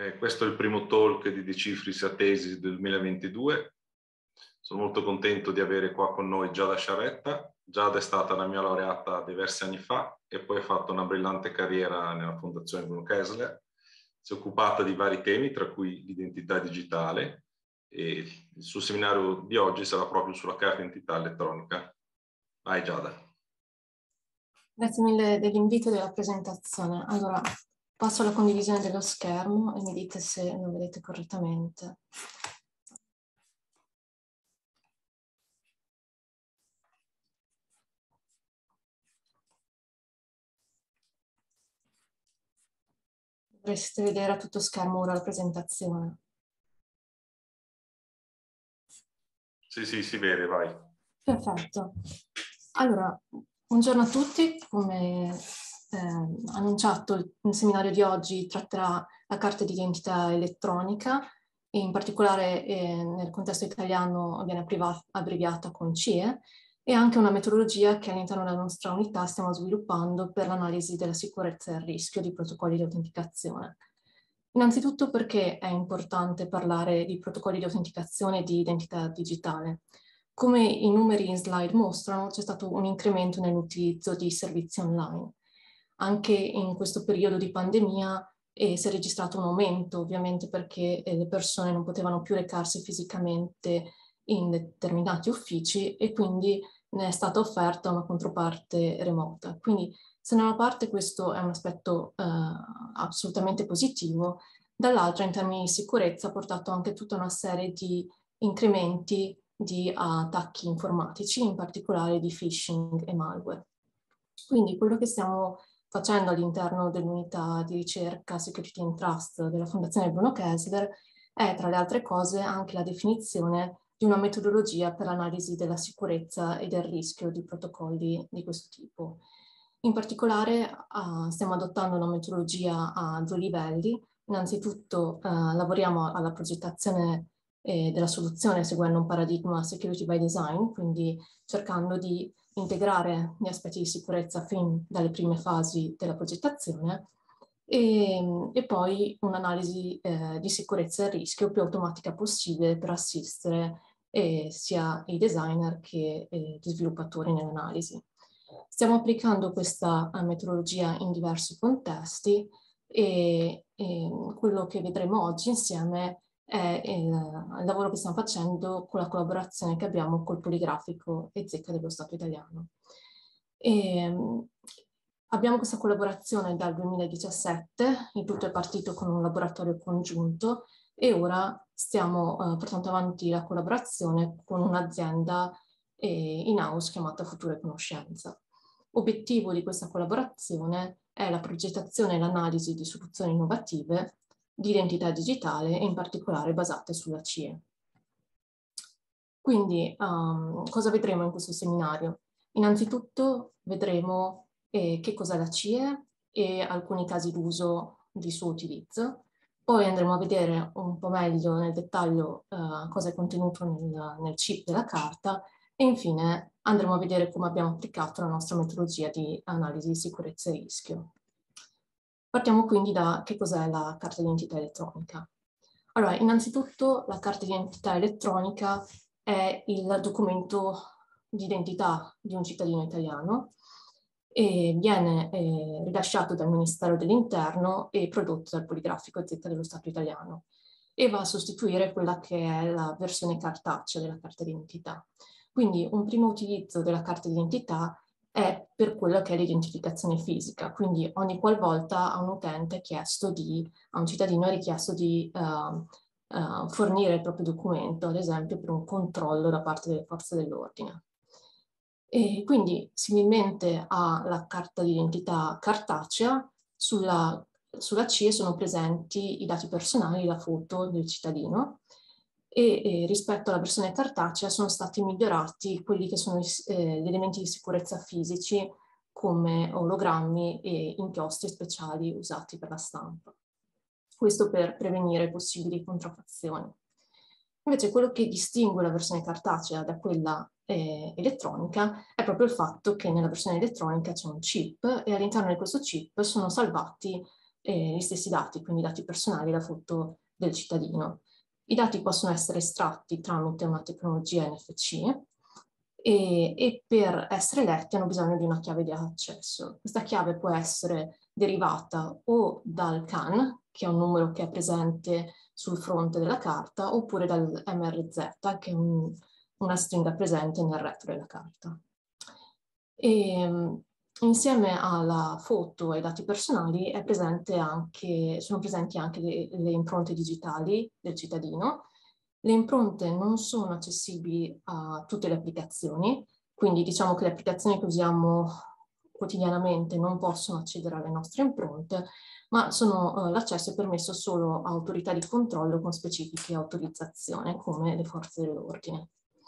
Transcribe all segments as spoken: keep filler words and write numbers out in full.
Eh, questo è il primo talk di Decifris Atesis del duemilaventidue. Sono molto contento di avere qua con noi Giada Sciarretta. Giada è stata la mia laureata diversi anni fa e poi ha fatto una brillante carriera nella Fondazione Bruno Kessler. Si è occupata di vari temi, tra cui l'identità digitale, e il suo seminario di oggi sarà proprio sulla carta d'identità elettronica. Vai Giada. Grazie mille dell'invito e della presentazione. Allora, passo alla condivisione dello schermo e mi dite se lo vedete correttamente. Dovreste vedere a tutto schermo ora la presentazione. Sì, sì, si vede, vai. Perfetto. Allora, buongiorno a tutti. Come eh, annunciato, il seminario di oggi tratterà la carta d'identità elettronica e in particolare eh, nel contesto italiano viene abbreviata con C I E, e anche una metodologia che all'interno della nostra unità stiamo sviluppando per l'analisi della sicurezza e il rischio di protocolli di autenticazione. Innanzitutto perché è importante parlare di protocolli di autenticazione e di identità digitale. Come i numeri in slide mostrano, c'è stato un incremento nell'utilizzo di servizi online. Anche in questo periodo di pandemia eh, si è registrato un aumento, ovviamente perché eh, le persone non potevano più recarsi fisicamente in determinati uffici e quindi ne è stata offerta una controparte remota. Quindi se da una parte questo è un aspetto eh, assolutamente positivo, dall'altra in termini di sicurezza ha portato anche tutta una serie di incrementi di attacchi informatici, in particolare di phishing e malware. Quindi quello che stiamo facendo all'interno dell'unità di ricerca Security and Trust della Fondazione Bruno Kessler è, tra le altre cose, anche la definizione di una metodologia per l'analisi della sicurezza e del rischio di protocolli di questo tipo. In particolare uh, stiamo adottando una metodologia a due livelli. Innanzitutto uh, lavoriamo alla progettazione eh, della soluzione seguendo un paradigma security by design, quindi cercando di integrare gli aspetti di sicurezza fin dalle prime fasi della progettazione e, e poi un'analisi eh, di sicurezza e rischio più automatica possibile per assistere eh, sia i designer che eh, gli sviluppatori nell'analisi. Stiamo applicando questa metodologia in diversi contesti e, e quello che vedremo oggi insieme è il, il lavoro che stiamo facendo con la collaborazione che abbiamo col Poligrafico e Zecca dello Stato italiano. E, abbiamo questa collaborazione dal duemiladiciassette, il tutto è partito con un laboratorio congiunto e ora stiamo uh, portando avanti la collaborazione con un'azienda eh, in-house chiamata Future Conoscenza. Obiettivo di questa collaborazione è la progettazione e l'analisi di soluzioni innovative di identità digitale e in particolare basate sulla C I E. Quindi um, cosa vedremo in questo seminario? Innanzitutto vedremo eh, che cos'è la C I E e alcuni casi d'uso di suo utilizzo. Poi andremo a vedere un po' meglio nel dettaglio uh, cosa è contenuto nel, nel chip della carta e infine andremo a vedere come abbiamo applicato la nostra metodologia di analisi di sicurezza e rischio. Partiamo quindi da che cos'è la carta d'identità elettronica. Allora, innanzitutto la carta d'identità elettronica è il documento di identità di un cittadino italiano e viene eh, rilasciato dal Ministero dell'Interno e prodotto dal Poligrafico Zecca dello Stato italiano e va a sostituire quella che è la versione cartacea della carta d'identità. Quindi un primo utilizzo della carta d'identità è per quello che è l'identificazione fisica, quindi ogni qualvolta a un utente è chiesto di, a un cittadino è richiesto di uh, uh, fornire il proprio documento, ad esempio per un controllo da parte delle forze dell'ordine. E quindi similmente alla carta d'identità cartacea, sulla, sulla C I E sono presenti i dati personali, la foto del cittadino, e, e rispetto alla versione cartacea sono stati migliorati quelli che sono eh, gli elementi di sicurezza fisici come ologrammi e inchiostri speciali usati per la stampa. Questo per prevenire possibili contraffazioni. Invece quello che distingue la versione cartacea da quella eh, elettronica è proprio il fatto che nella versione elettronica c'è un chip e all'interno di questo chip sono salvati eh, gli stessi dati, quindi i dati personali, la foto del cittadino. I dati possono essere estratti tramite una tecnologia N F C e, e per essere letti hanno bisogno di una chiave di accesso. Questa chiave può essere derivata o dal C A N, che è un numero che è presente sul fronte della carta, oppure dal M R Z, che è un, una stringa presente nel retro della carta. E, insieme alla foto e ai dati personali è presente anche, sono presenti anche le, le impronte digitali del cittadino. Le impronte non sono accessibili a tutte le applicazioni, quindi diciamo che le applicazioni che usiamo quotidianamente non possono accedere alle nostre impronte, ma uh, l'accesso è permesso solo a autorità di controllo con specifiche autorizzazioni, come le forze dell'ordine.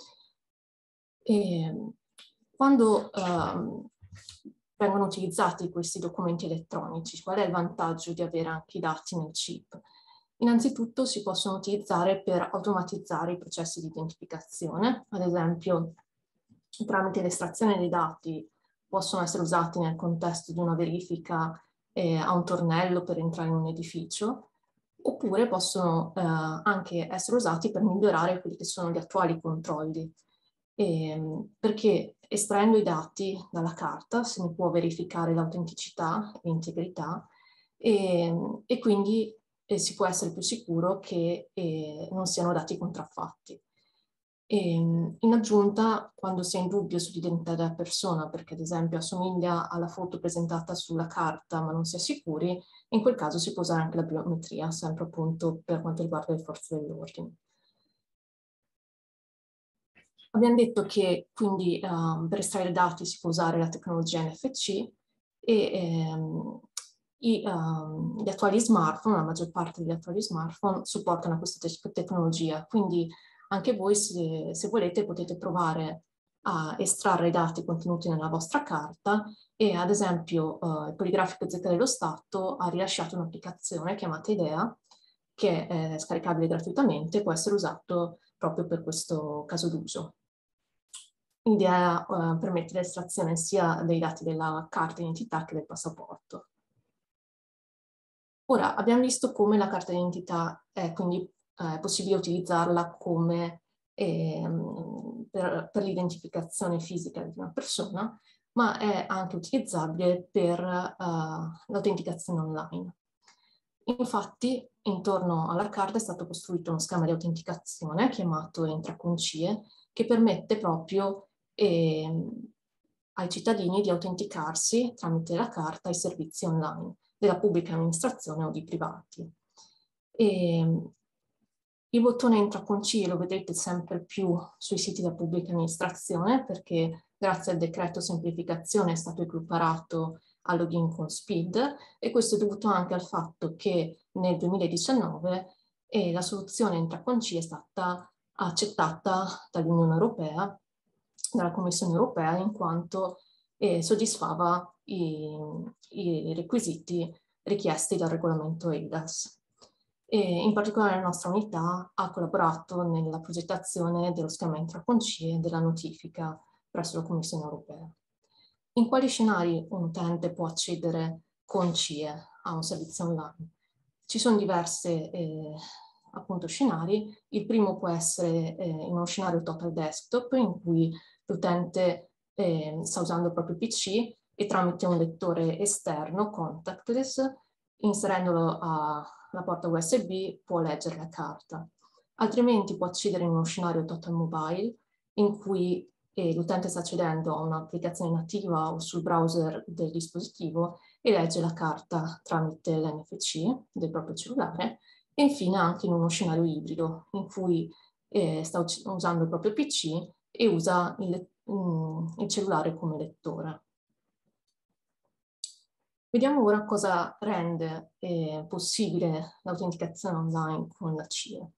Quando uh, vengono utilizzati questi documenti elettronici, qual è il vantaggio di avere anche i dati nel chip? Innanzitutto si possono utilizzare per automatizzare i processi di identificazione, ad esempio tramite l'estrazione dei dati possono essere usati nel contesto di una verifica eh, a un tornello per entrare in un edificio, oppure possono eh, anche essere usati per migliorare quelli che sono gli attuali controlli, eh, perché estraendo i dati dalla carta se ne può verificare l'autenticità e l'integrità e, e quindi eh, si può essere più sicuro che eh, non siano dati contraffatti. E, in aggiunta, quando si è in dubbio sull'identità della persona, perché ad esempio assomiglia alla foto presentata sulla carta ma non si è sicuri, in quel caso si può usare anche la biometria, sempre appunto per quanto riguarda le forze dell'ordine. Abbiamo detto che quindi um, per estrarre dati si può usare la tecnologia N F C e um, i, um, gli attuali smartphone, la maggior parte degli attuali smartphone supportano questa te tecnologia, quindi anche voi se, se volete potete provare a estrarre i dati contenuti nella vostra carta e ad esempio uh, il Poligrafico Z dello Stato ha rilasciato un'applicazione chiamata IDEA che è scaricabile gratuitamente e può essere usato proprio per questo caso d'uso. L'idea uh, permette l'estrazione sia dei dati della carta d'identità che del passaporto. Ora, abbiamo visto come la carta d'identità è quindi eh, possibile utilizzarla come ehm, per, per l'identificazione fisica di una persona, ma è anche utilizzabile per uh, l'autenticazione online. Infatti, intorno alla carta è stato costruito uno schema di autenticazione chiamato Entraconcie, che permette proprio eh, ai cittadini di autenticarsi tramite la carta ai servizi online della pubblica amministrazione o di privati. E il bottone Entraconcie lo vedrete sempre più sui siti della pubblica amministrazione perché grazie al decreto semplificazione è stato equiparato al login con SPID e questo è dovuto anche al fatto che nel duemiladiciannove eh, la soluzione Entraconcie è stata accettata dall'Unione Europea, dalla Commissione Europea, in quanto eh, soddisfava i, i requisiti richiesti dal regolamento E I D A S. E in particolare la nostra unità ha collaborato nella progettazione dello schema Entraconcie e della notifica presso la Commissione Europea. In quali scenari un utente può accedere con C I E a un servizio online? Ci sono diversi eh, appunto scenari. Il primo può essere eh, in uno scenario total desktop in cui l'utente eh, sta usando il proprio P C e tramite un lettore esterno contactless, inserendolo alla porta U S B, può leggere la carta. Altrimenti può accedere in uno scenario total mobile in cui e l'utente sta accedendo a un'applicazione nativa o sul browser del dispositivo e legge la carta tramite l'N F C del proprio cellulare e infine anche in uno scenario ibrido in cui eh, sta usando il proprio P C e usa il, um, il cellulare come lettore. Vediamo ora cosa rende eh, possibile l'autenticazione online con la C I E.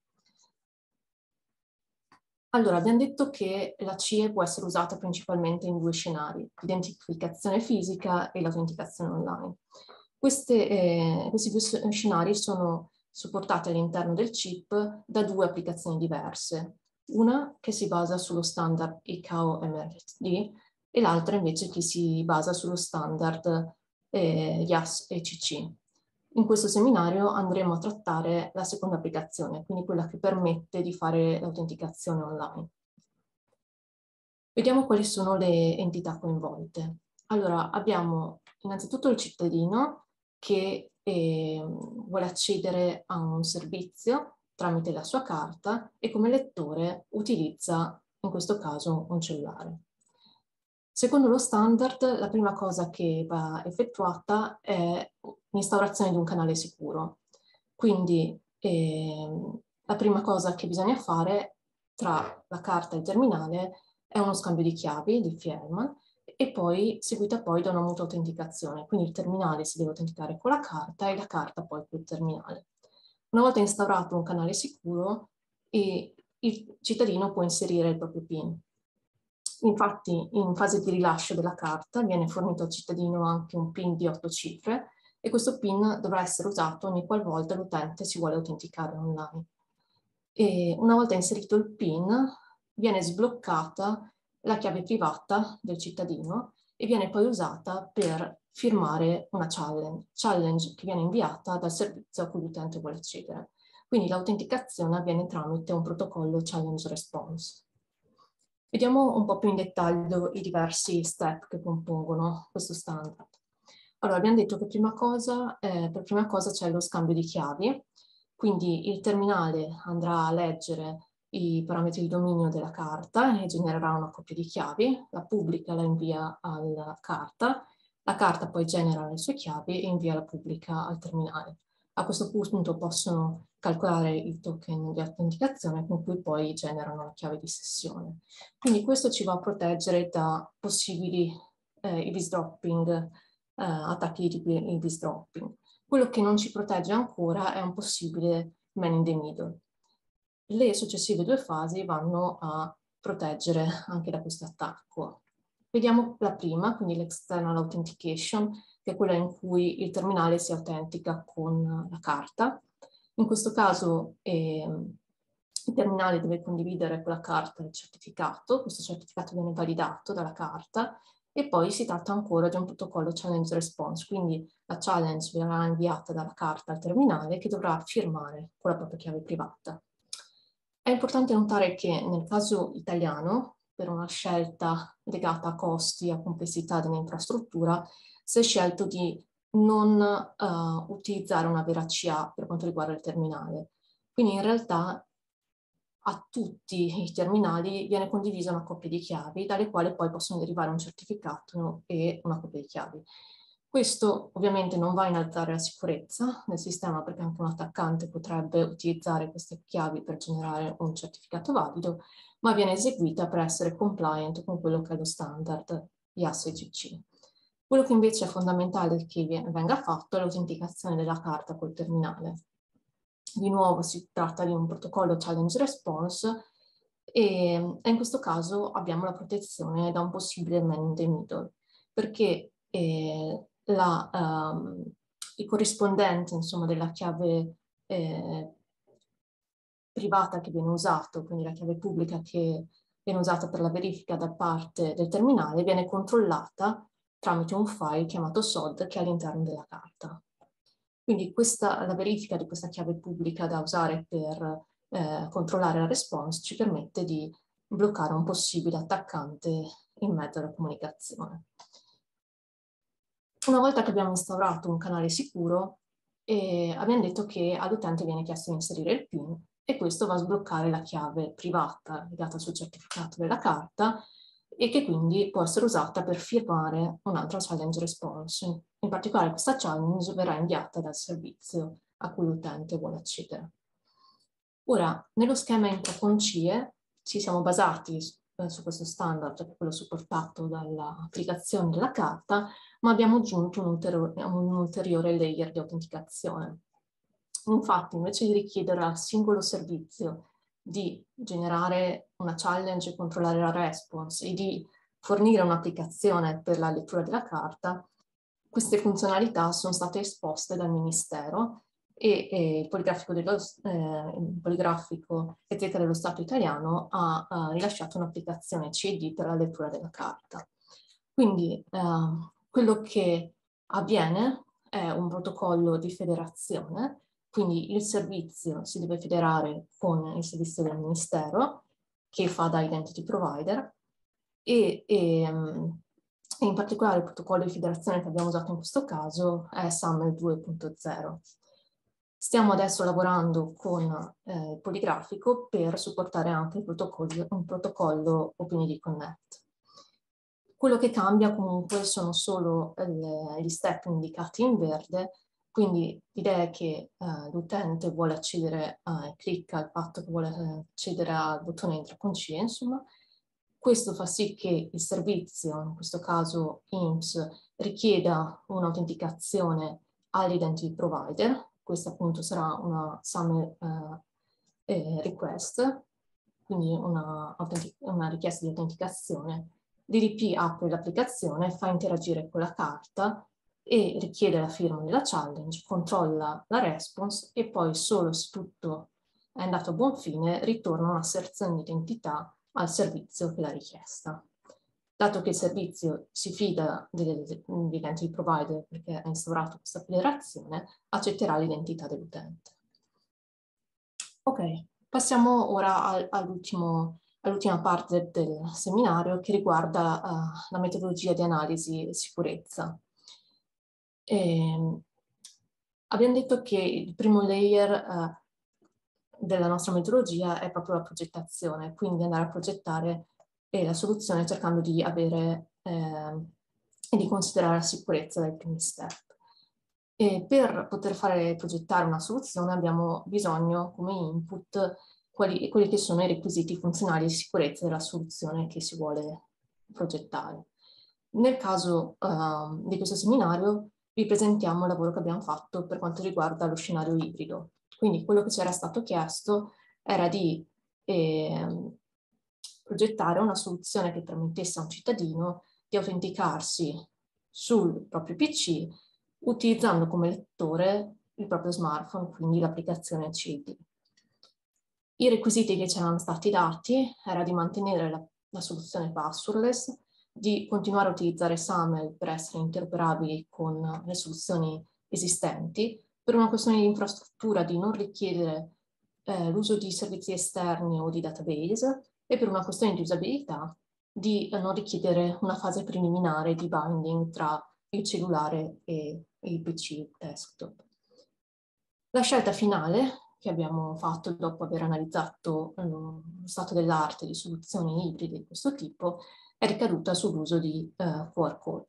Allora, abbiamo detto che la C I E può essere usata principalmente in due scenari, l'identificazione fisica e l'autenticazione online. Queste, eh, questi due scenari sono supportati all'interno del chip da due applicazioni diverse, una che si basa sullo standard I C A O M R D e l'altra invece che si basa sullo standard eh, I A S E C C. In questo seminario andremo a trattare la seconda applicazione, quindi quella che permette di fare l'autenticazione online. Vediamo quali sono le entità coinvolte. Allora, abbiamo innanzitutto il cittadino che eh, vuole accedere a un servizio tramite la sua carta e come lettore utilizza in questo caso un cellulare. Secondo lo standard, la prima cosa che va effettuata è l'instaurazione di un canale sicuro. Quindi eh, la prima cosa che bisogna fare tra la carta e il terminale è uno scambio di chiavi, di firma, e poi seguita poi da una mutua autenticazione. Quindi il terminale si deve autenticare con la carta e la carta poi col terminale. Una volta instaurato un canale sicuro, il cittadino può inserire il proprio PIN. Infatti, in fase di rilascio della carta viene fornito al cittadino anche un PIN di otto cifre e questo PIN dovrà essere usato ogni qualvolta l'utente si vuole autenticare online. E una volta inserito il PIN, viene sbloccata la chiave privata del cittadino e viene poi usata per firmare una challenge, challenge che viene inviata dal servizio a cui l'utente vuole accedere. Quindi l'autenticazione avviene tramite un protocollo challenge response. Vediamo un po' più in dettaglio i diversi step che compongono questo standard. Allora, abbiamo detto che prima cosa, eh, per prima cosa c'è lo scambio di chiavi, quindi il terminale andrà a leggere i parametri di dominio della carta e genererà una coppia di chiavi, la pubblica la invia alla carta, la carta poi genera le sue chiavi e invia la pubblica al terminale. A questo punto possono calcolare il token di autenticazione con cui poi generano la chiave di sessione. Quindi questo ci va a proteggere da possibili eh, eavesdropping, eh, attacchi di eavesdropping. Quello che non ci protegge ancora è un possibile man in the middle. Le successive due fasi vanno a proteggere anche da questo attacco. Vediamo la prima, quindi l'external authentication, che è quella in cui il terminale si autentica con la carta. In questo caso eh, il terminale deve condividere con la carta il certificato, questo certificato viene validato dalla carta e poi si tratta ancora di un protocollo challenge response, quindi la challenge verrà inviata dalla carta al terminale che dovrà firmare con la propria chiave privata. È importante notare che nel caso italiano, per una scelta legata a costi e a complessità dell'infrastruttura, si è scelto di non uh, utilizzare una vera C A per quanto riguarda il terminale. Quindi in realtà a tutti i terminali viene condivisa una coppia di chiavi, dalle quali poi possono derivare un certificato e una coppia di chiavi. Questo ovviamente non va a innalzare la sicurezza del sistema perché anche un attaccante potrebbe utilizzare queste chiavi per generare un certificato valido, ma viene eseguita per essere compliant con quello che è lo standard I A S G C. Quello che invece è fondamentale che venga fatto è l'autenticazione della carta col terminale. Di nuovo si tratta di un protocollo challenge response e in questo caso abbiamo la protezione da un possibile man in the middle, perché eh, la, um, il corrispondente insomma, della chiave eh, privata che viene usato, quindi la chiave pubblica che viene usata per la verifica da parte del terminale, viene controllata tramite un file chiamato S O D che è all'interno della carta. Quindi questa, la verifica di questa chiave pubblica da usare per eh, controllare la response ci permette di bloccare un possibile attaccante in mezzo alla comunicazione. Una volta che abbiamo instaurato un canale sicuro, eh, abbiamo detto che all'utente viene chiesto di inserire il PIN e questo va a sbloccare la chiave privata legata sul certificato della carta e che quindi può essere usata per firmare un'altra challenge response. In particolare questa challenge verrà inviata dal servizio a cui l'utente vuole accedere. Ora, nello schema intraconcie ci siamo basati eh, su questo standard, che è quello supportato dall'applicazione della carta, ma abbiamo aggiunto un ulteriore, un ulteriore layer di autenticazione. Infatti, invece di richiedere al singolo servizio di generare una challenge e controllare la response e di fornire un'applicazione per la lettura della carta, queste funzionalità sono state esposte dal Ministero e, e il Poligrafico, dello, eh, il Poligrafico e Teca dello Stato italiano ha, ha rilasciato un'applicazione C E D per la lettura della carta. Quindi eh, quello che avviene è un protocollo di federazione, quindi il servizio si deve federare con il servizio del Ministero, che fa da identity provider, e, e, e in particolare il protocollo di federazione che abbiamo usato in questo caso è SAML due punto zero. Stiamo adesso lavorando con eh, il poligrafico per supportare anche il protocollo, un protocollo OpenID Connect. Quello che cambia comunque sono solo le, gli step indicati in verde, quindi l'idea è che eh, l'utente vuole accedere, eh, clicca il fatto che vuole accedere al bottone entra con C, insomma. Questo fa sì che il servizio, in questo caso I N P S, richieda un'autenticazione all'identity provider. Questa appunto sarà una SAML eh, eh, request, quindi una, una richiesta di autenticazione. D D P apre l'applicazione, fa interagire con la carta e richiede la firma della challenge, controlla la response e poi solo se tutto è andato a buon fine ritorna un'asserzione di identità al servizio che l'ha richiesta. Dato che il servizio si fida dell'identity provider perché ha instaurato questa federazione, accetterà l'identità dell'utente. Ok, passiamo ora al, all'ultimo all'ultima parte del seminario che riguarda uh, la metodologia di analisi e sicurezza. E, abbiamo detto che il primo layer uh, della nostra metodologia è proprio la progettazione, quindi andare a progettare eh, la soluzione cercando di avere eh, e di considerare la sicurezza dai primi step. E per poter fare progettare una soluzione abbiamo bisogno come input Quali, quelli che sono i requisiti funzionali di sicurezza della soluzione che si vuole progettare. Nel caso uh, di questo seminario vi presentiamo il lavoro che abbiamo fatto per quanto riguarda lo scenario ibrido. Quindi quello che ci era stato chiesto era di eh, progettare una soluzione che permettesse a un cittadino di autenticarsi sul proprio P C utilizzando come lettore il proprio smartphone, quindi l'applicazione C I D. I requisiti che ci erano stati dati era di mantenere la, la soluzione passwordless, di continuare a utilizzare SAML per essere interoperabili con le soluzioni esistenti, per una questione di infrastruttura di non richiedere eh, l'uso di servizi esterni o di database e per una questione di usabilità di eh, non richiedere una fase preliminare di binding tra il cellulare e il P C desktop. La scelta finale che abbiamo fatto dopo aver analizzato lo stato dell'arte di soluzioni ibride di questo tipo è ricaduta sull'uso di uh, Q R code.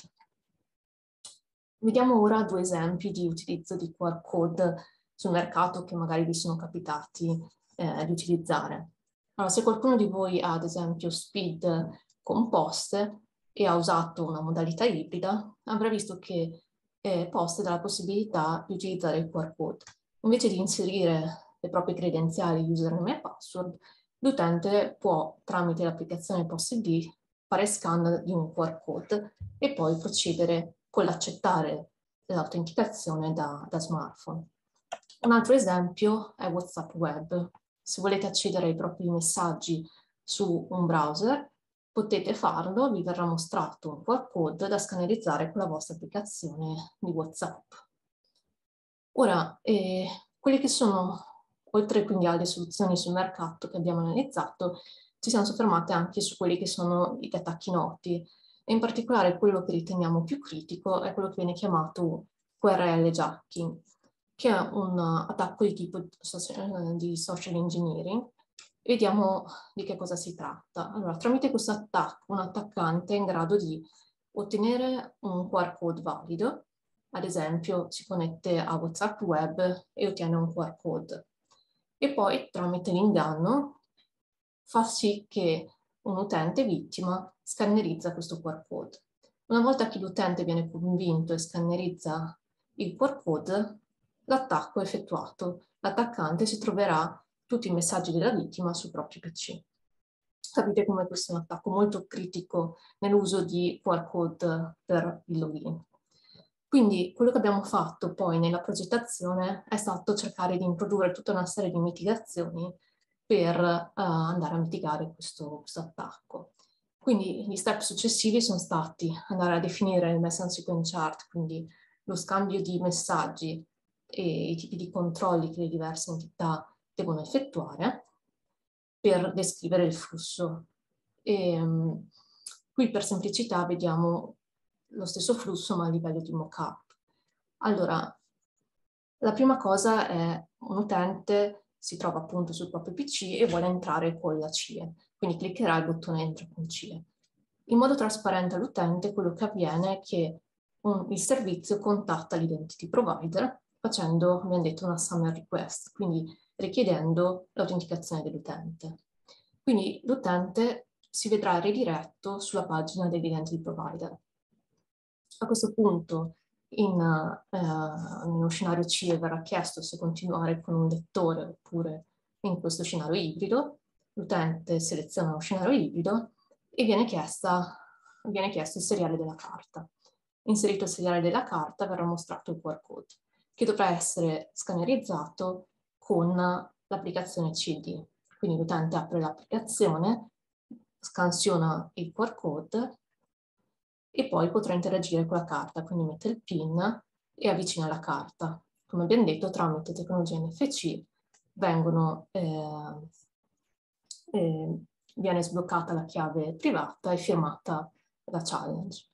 Vediamo ora due esempi di utilizzo di Q R code sul mercato che magari vi sono capitati eh, di utilizzare. Allora, se qualcuno di voi ha ad esempio Speed con Post e ha usato una modalità ibrida, avrà visto che eh, Post dà la possibilità di utilizzare il Q R code. Invece di inserire le proprie credenziali, username e password, l'utente può, tramite l'applicazione PostID, fare scan di un Q R code e poi procedere con l'accettare l'autenticazione da, da smartphone. Un altro esempio è WhatsApp Web. Se volete accedere ai propri messaggi su un browser, potete farlo, vi verrà mostrato un Q R code da scannerizzare con la vostra applicazione di WhatsApp. Ora, eh, quelli che sono, oltre quindi alle soluzioni sul mercato che abbiamo analizzato, ci siamo soffermate anche su quelli che sono gli attacchi noti, e in particolare quello che riteniamo più critico è quello che viene chiamato Q R L jacking, che è un attacco di tipo di social engineering. Vediamo di che cosa si tratta. Allora, tramite questo attacco, un attaccante è in grado di ottenere un Q R code valido. Ad esempio, si connette a WhatsApp Web e ottiene un Q R code. E poi, tramite l'inganno, fa sì che un utente vittima scannerizza questo Q R code. Una volta che l'utente viene convinto e scannerizza il Q R code, l'attacco è effettuato. L'attaccante si troverà tutti i messaggi della vittima sul proprio P C. Capite come questo è un attacco molto critico nell'uso di Q R code per il login. Quindi quello che abbiamo fatto poi nella progettazione è stato cercare di introdurre tutta una serie di mitigazioni per uh, andare a mitigare questo, questo attacco. Quindi gli step successivi sono stati andare a definire il message sequence chart, quindi lo scambio di messaggi e i tipi di controlli che le diverse entità devono effettuare per descrivere il flusso. E, um, qui per semplicità vediamo lo stesso flusso ma a livello di mockup. Allora, la prima cosa è un utente si trova appunto sul proprio P C e vuole entrare con la C I E, quindi cliccherà il bottone entra con C I E. In modo trasparente all'utente quello che avviene è che un, il servizio contatta l'identity provider facendo, come abbiamo detto, una summer request, quindi richiedendo l'autenticazione dell'utente. Quindi l'utente si vedrà ridiretto sulla pagina dell'identity provider. A questo punto, in, eh, nello scenario C I E verrà chiesto se continuare con un lettore oppure in questo scenario ibrido. L'utente seleziona lo scenario ibrido e viene, chiesta, viene chiesto il seriale della carta. Inserito il seriale della carta verrà mostrato il Q R code, che dovrà essere scannerizzato con l'applicazione C D. Quindi l'utente apre l'applicazione, scansiona il Q R code e poi potrà interagire con la carta, quindi mette il PIN e avvicina la carta. Come abbiamo detto, tramite tecnologia N F C vengono, eh, eh, viene sbloccata la chiave privata e firmata la challenge.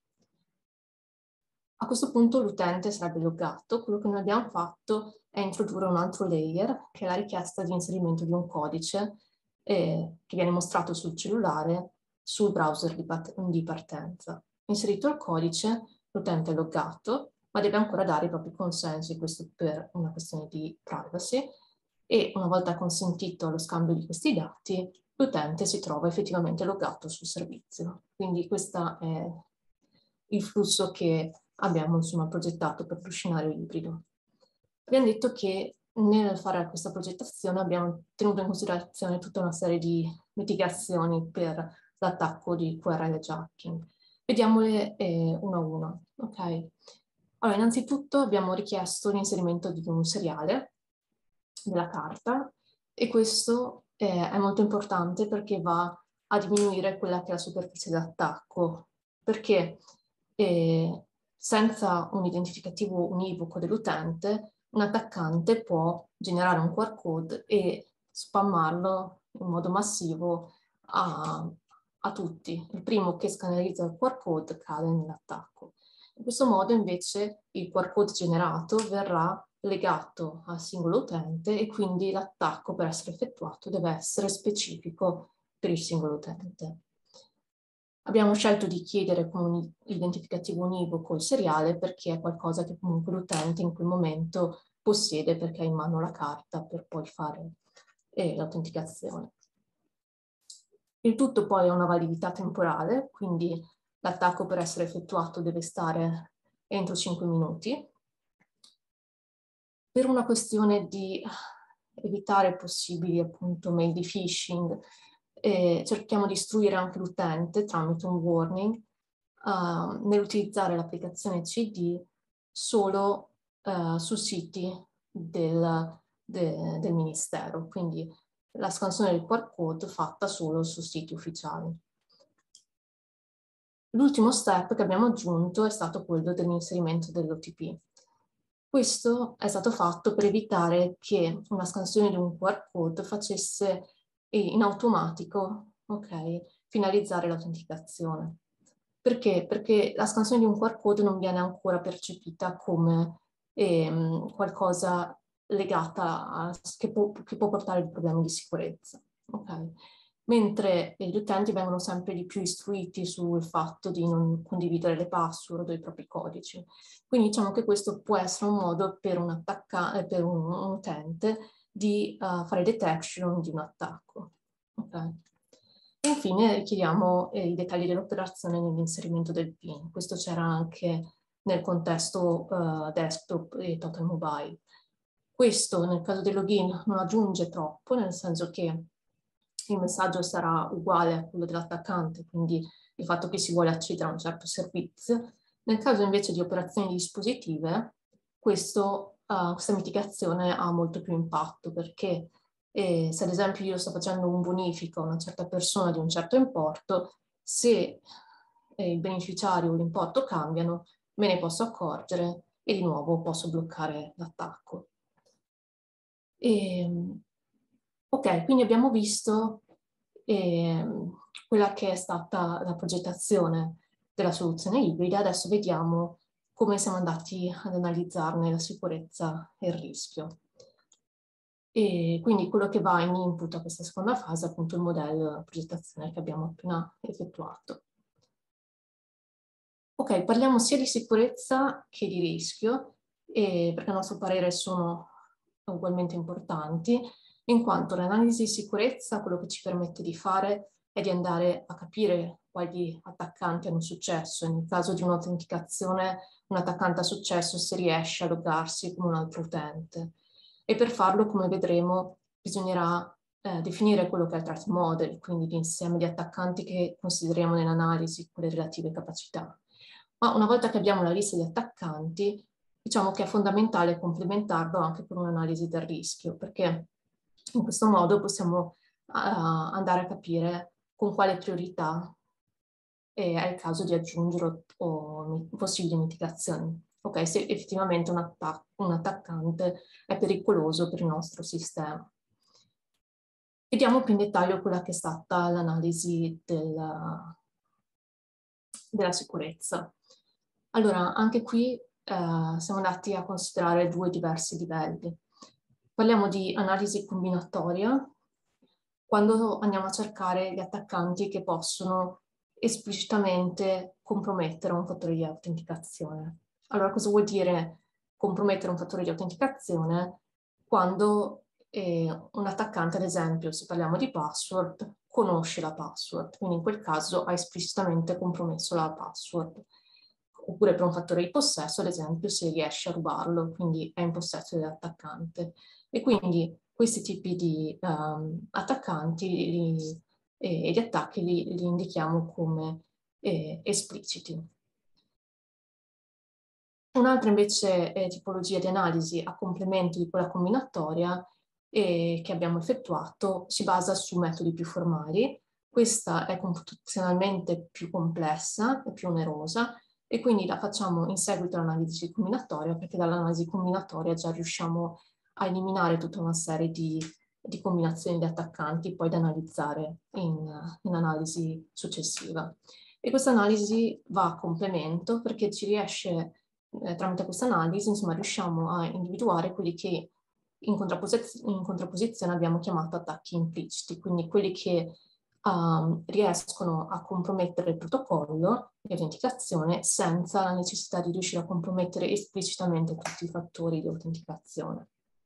A questo punto l'utente sarebbe loggato. Quello che noi abbiamo fatto è introdurre un altro layer, che è la richiesta di inserimento di un codice eh, che viene mostrato sul cellulare sul browser di, part di partenza. Inserito il codice, l'utente è loggato, ma deve ancora dare i propri consensi, questo per una questione di privacy, e una volta consentito lo scambio di questi dati, l'utente si trova effettivamente loggato sul servizio. Quindi questo è il flusso che abbiamo insomma progettato per lo scenario ibrido. Abbiamo detto che nel fare questa progettazione abbiamo tenuto in considerazione tutta una serie di mitigazioni per l'attacco di Q R L jacking. Vediamole eh, uno a uno. Okay. Allora, innanzitutto abbiamo richiesto l'inserimento di un seriale della carta e questo eh, è molto importante perché va a diminuire quella che è la superficie d'attacco, perché eh, senza un identificativo univoco dell'utente, un attaccante può generare un Q R code e spammarlo in modo massivo a, a tutti. Il primo che scannerizza il Q R code cade nell'attacco. In questo modo invece il Q R code generato verrà legato al singolo utente e quindi l'attacco per essere effettuato deve essere specifico per il singolo utente. Abbiamo scelto di chiedere con un identificativo univoco il seriale perché è qualcosa che comunque l'utente in quel momento possiede perché ha in mano la carta per poi fare eh, l'autenticazione. Il tutto poi ha una validità temporale, quindi l'attacco per essere effettuato deve stare entro cinque minuti. Per una questione di evitare possibili appunto mail di phishing, eh, cerchiamo di istruire anche l'utente tramite un warning uh, nell'utilizzare l'applicazione C D solo uh, su siti del, de, del Ministero, quindi la scansione del Q R code fatta solo su siti ufficiali. L'ultimo step che abbiamo aggiunto è stato quello dell'inserimento dell'O T P. Questo è stato fatto per evitare che una scansione di un Q R code facesse in automatico, okay, finalizzare l'autenticazione. Perché? Perché la scansione di un Q R code non viene ancora percepita come ehm, qualcosa legata a, che, può, che può portare problemi di sicurezza. Okay? Mentre gli utenti vengono sempre di più istruiti sul fatto di non condividere le password o i propri codici. Quindi diciamo che questo può essere un modo per un, attacca- per un, un utente di uh, fare detection di un attacco. Okay. E infine richiediamo eh, i dettagli dell'operazione nell'inserimento del PIN. Questo c'era anche nel contesto uh, desktop e total mobile. Questo nel caso del login non aggiunge troppo, nel senso che il messaggio sarà uguale a quello dell'attaccante, quindi il fatto che si vuole accedere a un certo servizio. Nel caso invece di operazioni dispositive, questo, uh, questa mitigazione ha molto più impatto, perché eh, se ad esempio io sto facendo un bonifico a una certa persona di un certo importo, se eh, il beneficiario o l'importo cambiano, me ne posso accorgere e di nuovo posso bloccare l'attacco. Ok, quindi abbiamo visto eh, quella che è stata la progettazione della soluzione ibrida. Adesso vediamo come siamo andati ad analizzarne la sicurezza e il rischio. E quindi quello che va in input a questa seconda fase è appunto il modello della progettazione che abbiamo appena effettuato. Ok, parliamo sia di sicurezza che di rischio, e perché a nostro parere sono ugualmente importanti, in quanto l'analisi di sicurezza quello che ci permette di fare è di andare a capire quali attaccanti hanno successo. Nel caso di un'autenticazione, un attaccante ha successo se riesce a loggarsi come un altro utente. E per farlo, come vedremo, bisognerà eh, definire quello che è il threat model, quindi l'insieme di attaccanti che consideriamo nell'analisi con le relative capacità. Ma una volta che abbiamo la lista di attaccanti, diciamo che è fondamentale complementarlo anche con un'analisi del rischio, perché in questo modo possiamo uh, andare a capire con quale priorità è il caso di aggiungere o possibili mitigazioni. Ok, se effettivamente un, attac un attaccante è pericoloso per il nostro sistema. Vediamo più in dettaglio quella che è stata l'analisi della, della sicurezza. Allora, anche qui eh, siamo andati a considerare due diversi livelli. Parliamo di analisi combinatoria, quando andiamo a cercare gli attaccanti che possono esplicitamente compromettere un fattore di autenticazione. Allora, cosa vuol dire compromettere un fattore di autenticazione? Quando eh, un attaccante, ad esempio, se parliamo di password, conosce la password, quindi in quel caso ha esplicitamente compromesso la password. Oppure per un fattore di possesso, ad esempio, se riesce a rubarlo, quindi è in possesso dell'attaccante. E quindi questi tipi di um, attaccanti li, e, e di attacchi li, li indichiamo come eh, espliciti. Un'altra invece eh, tipologia di analisi a complemento di quella combinatoria eh, che abbiamo effettuato si basa su metodi più formali. Questa è computazionalmente più complessa e più onerosa e quindi la facciamo in seguito all'analisi combinatoria, perché dall'analisi combinatoria già riusciamo a eliminare tutta una serie di, di combinazioni di attaccanti poi da analizzare in, in analisi successiva. E questa analisi va a complemento perché ci riesce, eh, tramite questa analisi, insomma, riusciamo a individuare quelli che in, contrappos in contrapposizione abbiamo chiamato attacchi impliciti, quindi quelli che um, riescono a compromettere il protocollo di autenticazione senza la necessità di riuscire a compromettere esplicitamente tutti i fattori di autenticazione.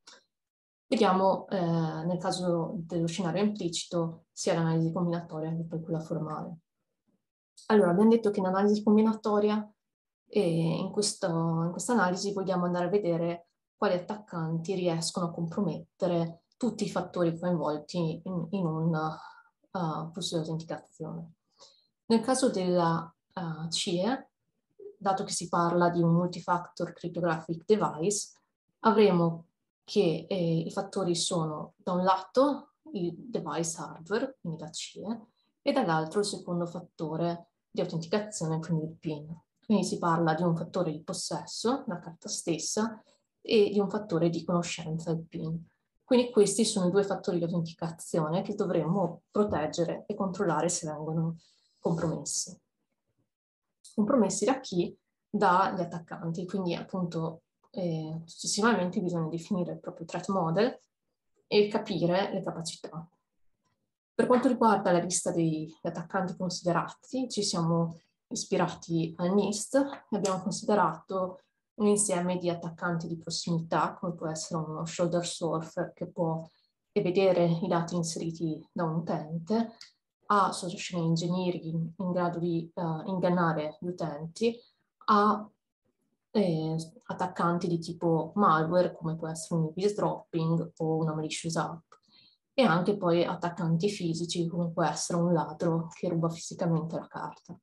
Vediamo eh, nel caso dello scenario implicito sia l'analisi combinatoria che poi quella formale. Allora, abbiamo detto che in analisi combinatoria e in, questo, in questa analisi vogliamo andare a vedere quali attaccanti riescono a compromettere tutti i fattori coinvolti in, in un uh, flusso di autenticazione. Nel caso della uh, C I E, dato che si parla di un multifactor cryptographic device, avremo che eh, i fattori sono da un lato il device hardware, quindi la C I E, e dall'altro il secondo fattore di autenticazione, quindi il PIN. Quindi si parla di un fattore di possesso, la carta stessa, e di un fattore di conoscenza, il PIN. Quindi questi sono i due fattori di autenticazione che dovremmo proteggere e controllare se vengono compromessi. Compromessi da chi? Dagli attaccanti, quindi appunto eh, successivamente bisogna definire il proprio threat model e capire le capacità. Per quanto riguarda la lista degli attaccanti considerati, ci siamo ispirati al NIST e abbiamo considerato un insieme di attaccanti di prossimità, come può essere uno shoulder surfer che può vedere i dati inseriti da un utente, a social engineering in grado di uh, ingannare gli utenti, a eh, attaccanti di tipo malware, come può essere un eavesdropping o una malicious app, e anche poi attaccanti fisici, come può essere un ladro che ruba fisicamente la carta.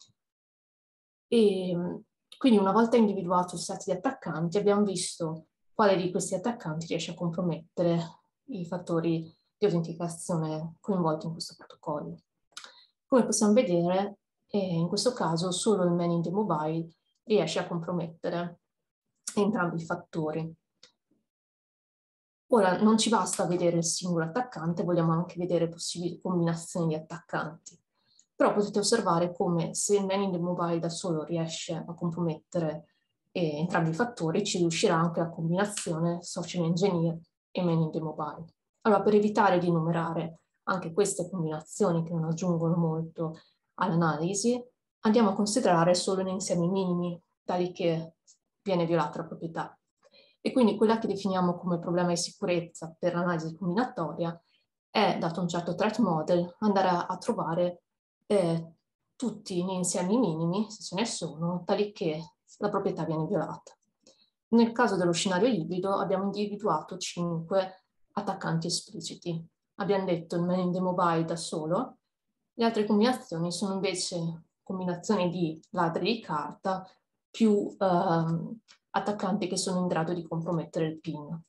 E quindi una volta individuato il set di attaccanti, abbiamo visto quale di questi attaccanti riesce a compromettere i fattori di autenticazione coinvolti in questo protocollo. Come possiamo vedere, eh, in questo caso solo il man in the mobile riesce a compromettere entrambi i fattori. Ora, non ci basta vedere il singolo attaccante, vogliamo anche vedere possibili combinazioni di attaccanti. Però potete osservare come se il man in the mobile da solo riesce a compromettere eh, entrambi i fattori, ci riuscirà anche la combinazione social engineer e man in the mobile. Allora, per evitare di numerare anche queste combinazioni che non aggiungono molto all'analisi, andiamo a considerare solo gli insiemi minimi, tali che viene violata la proprietà. E quindi quella che definiamo come problema di sicurezza per l'analisi combinatoria è, dato un certo threat model, andare a, a trovare eh, tutti gli insiemi minimi, se ce ne sono, tali che la proprietà viene violata. Nel caso dello scenario ibrido abbiamo individuato cinque attaccanti espliciti. Abbiamo detto il man in the mobile da solo, le altre combinazioni sono invece combinazioni di ladri di carta più ehm, attaccanti che sono in grado di compromettere il P I N.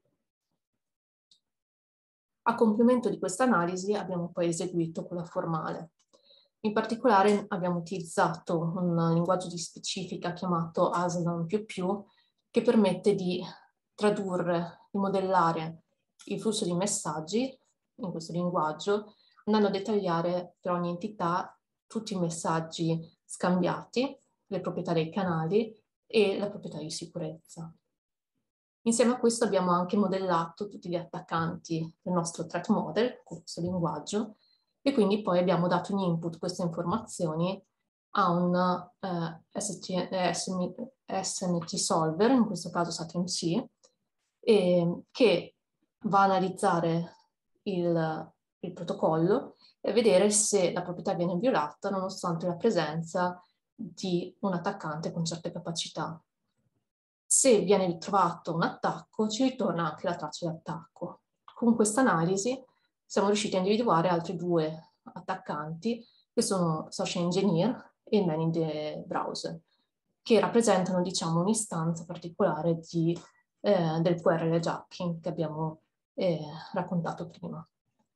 A complemento di questa analisi abbiamo poi eseguito quella formale. In particolare abbiamo utilizzato un linguaggio di specifica chiamato Aslan più più, che permette di tradurre, di modellare il flusso di messaggi in questo linguaggio, andando a dettagliare per ogni entità tutti i messaggi scambiati, le proprietà dei canali e la proprietà di sicurezza. Insieme a questo abbiamo anche modellato tutti gli attaccanti del nostro threat model con questo linguaggio e quindi poi abbiamo dato in input queste informazioni a un eh, S N T solver, in questo caso SatMC, eh, che va a analizzare il, il protocollo e vedere se la proprietà viene violata nonostante la presenza di un attaccante con certe capacità. Se viene ritrovato un attacco, ci ritorna anche la traccia di attacco. Con questa analisi siamo riusciti a individuare altri due attaccanti, che sono Social Engineer e Man in the Browser, che rappresentano, diciamo, un'istanza particolare di, eh, del Q R L jacking che abbiamo eh, raccontato prima.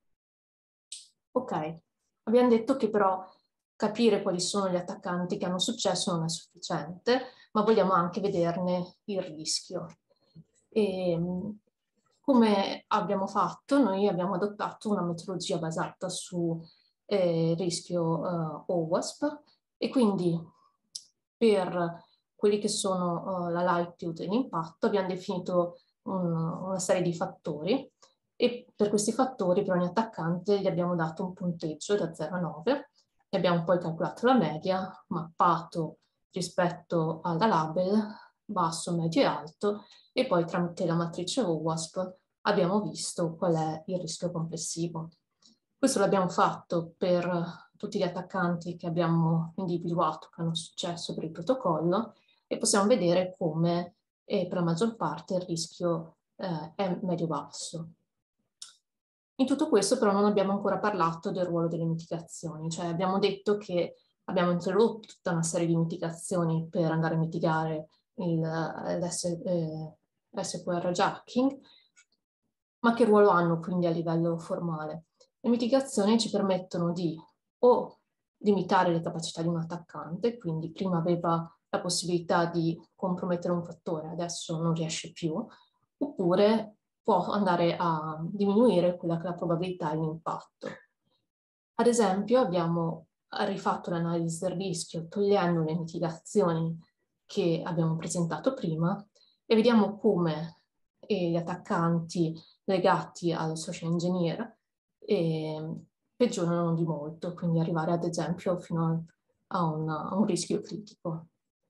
Ok, abbiamo detto che però capire quali sono gli attaccanti che hanno successo non è sufficiente, ma vogliamo anche vederne il rischio. E, come abbiamo fatto? Noi abbiamo adottato una metodologia basata su eh, rischio eh, O W A S P e quindi per quelli che sono uh, la likelihood e l'impatto abbiamo definito un, una serie di fattori e per questi fattori per ogni attaccante gli abbiamo dato un punteggio da zero a nove e abbiamo poi calcolato la media, mappato rispetto alla label, basso, medio e alto, e poi tramite la matrice O W A S P abbiamo visto qual è il rischio complessivo. Questo l'abbiamo fatto per tutti gli attaccanti che abbiamo individuato che hanno successo per il protocollo e possiamo vedere come eh, per la maggior parte il rischio eh, è medio-basso. In tutto questo però non abbiamo ancora parlato del ruolo delle mitigazioni, cioè abbiamo detto che abbiamo introdotto tutta una serie di mitigazioni per andare a mitigare l'S Q R jacking, ma che ruolo hanno quindi a livello formale? Le mitigazioni ci permettono di o limitare le capacità di un attaccante, quindi prima aveva la possibilità di compromettere un fattore, adesso non riesce più, oppure può andare a diminuire quella che è la probabilità di impatto. Ad esempio abbiamo rifatto l'analisi del rischio togliendo le mitigazioni che abbiamo presentato prima e vediamo come eh, gli attaccanti legati al social engineer eh, peggiorano di molto, quindi arrivare ad esempio fino a, una, a un rischio critico.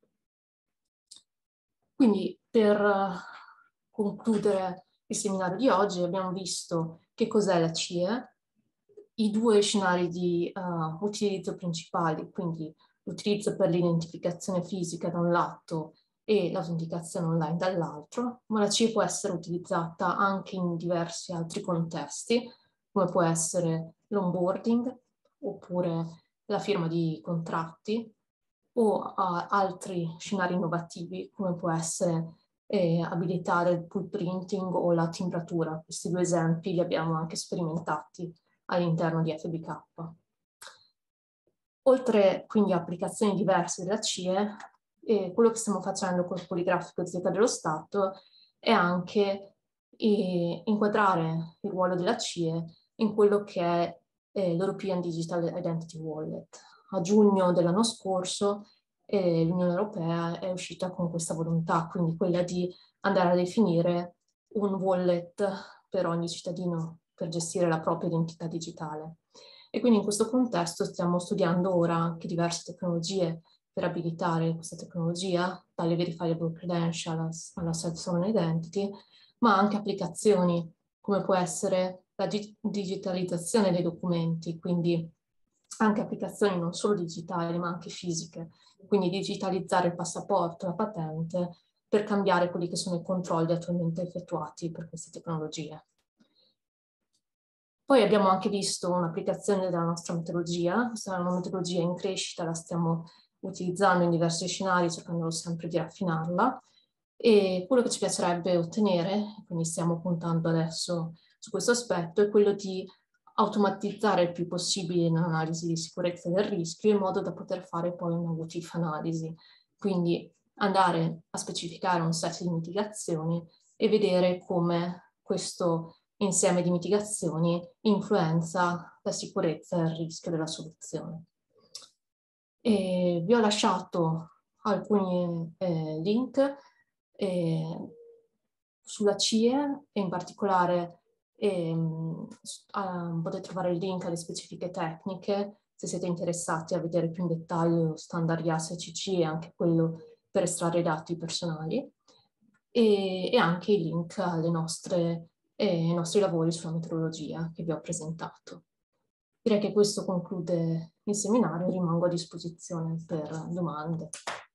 Quindi per concludere il seminario di oggi abbiamo visto che cos'è la C I E, i due scenari di uh, utilizzo principali, quindi l'utilizzo per l'identificazione fisica da un lato e l'autenticazione online dall'altro, ma la C I E può essere utilizzata anche in diversi altri contesti, come può essere l'onboarding oppure la firma di contratti o uh, altri scenari innovativi, come può essere eh, abilitare il pool printing o la timbratura. Questi due esempi li abbiamo anche sperimentati all'interno di F B K. Oltre quindi a applicazioni diverse della C I E, E quello che stiamo facendo col Poligrafico di Zeta dello Stato è anche eh, inquadrare il ruolo della C I E in quello che è eh, l'European Digital Identity Wallet. A giugno dell'anno scorso eh, l'Unione Europea è uscita con questa volontà, quindi quella di andare a definire un wallet per ogni cittadino per gestire la propria identità digitale. E quindi in questo contesto stiamo studiando ora anche diverse tecnologie per abilitare questa tecnologia, dalle verifiable credential alla, alla self-sovereign identity, ma anche applicazioni come può essere la di digitalizzazione dei documenti, quindi anche applicazioni non solo digitali ma anche fisiche, quindi digitalizzare il passaporto, la patente, per cambiare quelli che sono i controlli attualmente effettuati per queste tecnologie. Poi abbiamo anche visto un'applicazione della nostra metodologia, questa è una metodologia in crescita, la stiamo utilizzando in diversi scenari, cercando sempre di raffinarla, e quello che ci piacerebbe ottenere, quindi stiamo puntando adesso su questo aspetto, è quello di automatizzare il più possibile l'analisi di sicurezza del rischio in modo da poter fare poi una what if analisi, quindi andare a specificare un set di mitigazioni e vedere come questo insieme di mitigazioni influenza la sicurezza e il rischio della soluzione. E vi ho lasciato alcuni eh, link eh, sulla C I E e in particolare eh, uh, potete trovare il link alle specifiche tecniche se siete interessati a vedere più in dettaglio lo standard I A S C C e anche quello per estrarre i dati personali, e, e anche i link alle nostre, eh, ai nostri lavori sulla metodologia che vi ho presentato. Direi che questo conclude il seminario, rimango a disposizione per domande.